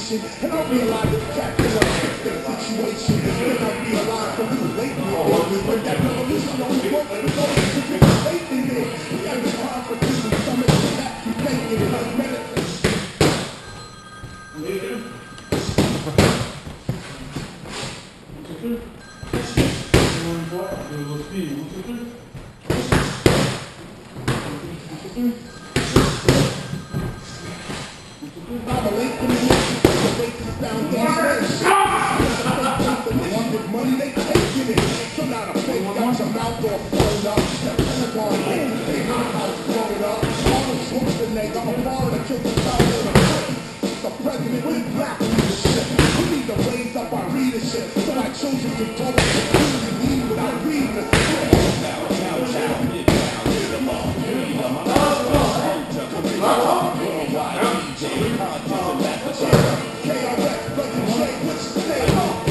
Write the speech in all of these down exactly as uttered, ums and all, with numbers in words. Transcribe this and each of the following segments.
station, and I realized it's captain of the situation. And I realized that we were late here, but that revolution only works with those who get faith in it. We got the constitution, summit, and that you thinking it was medicine. Money they taking it, so not a fake got your mouth all thrown up. That Pentagon hit, they hot house blowing up. All the Schwarzenegger, I'm a foreigner, kill the South in a place. The president with black leadership. We need to raise up our readership. So I chose to control the community lead without reading the script. Now, now, now, get down, get them all, get them all. Worldwide D J, content and master. K R S, Brother Dre, what you say?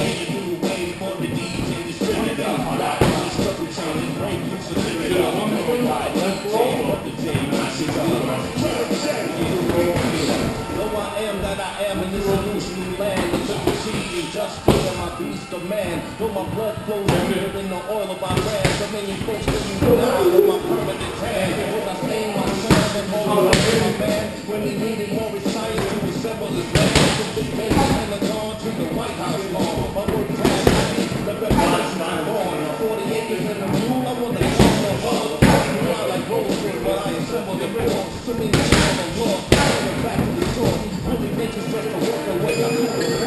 Just kill my beast of man, though my blood flows deeper than the oil of Iran. So many folks that you know with my permanent tan. When I stain my son and hold on to my man, when he needed more science to assemble his land, from the Big Pentagon to the White House lawn. My word class, the revolution I'm born. Forty acres in the moon, I want to come on home. Not like Rosewood, but I assemble the form. So many things on the law, coming back to the source. Really makes us just to work the way I do it.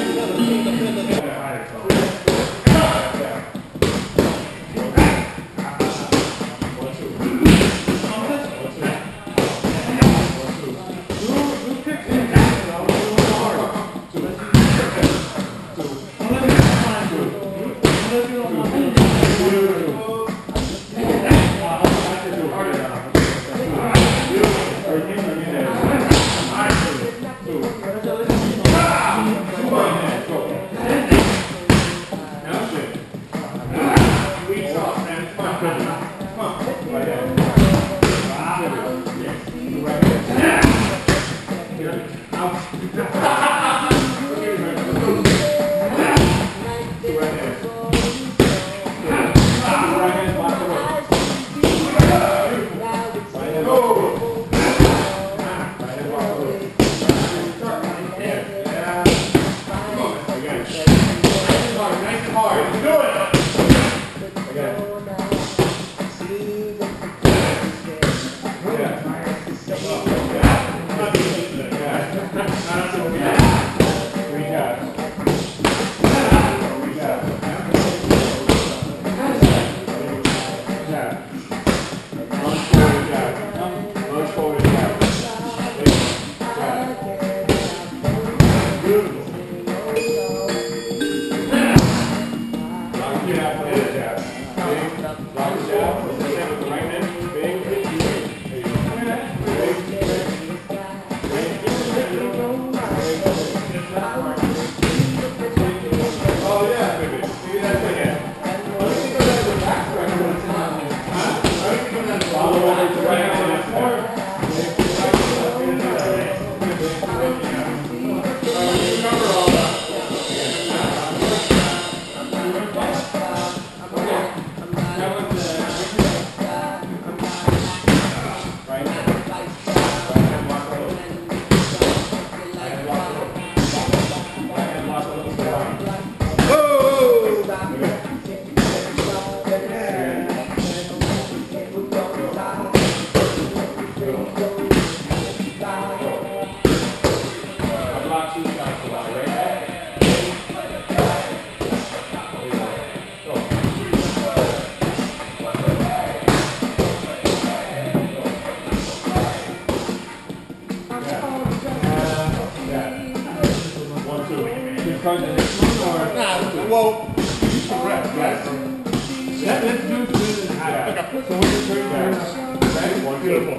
Well, you should rest, right? That, let's do this and high. So when you turn back, right? One, beautiful.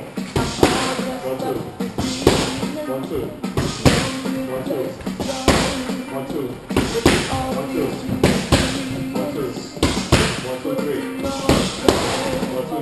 One, two. One, two. One, two. One, two. One, two. One, two. One, two, three. One, two,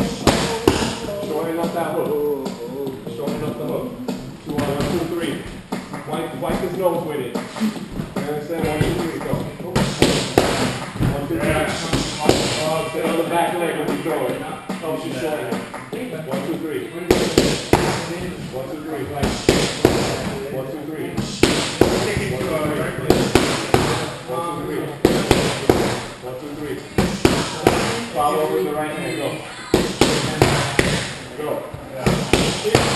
three. Shortening up that hook. Shortening up the hook. Two, one, two, three. White, white. wipe his nose with it. You understand? One, two, three, go. One, two, three. Oh, stay on the back leg when you throw it. Oh, she's short. One, two, three. One, two, three. One, two, three. One, two, three. One, two, three. Follow with the right hand. Go. Go.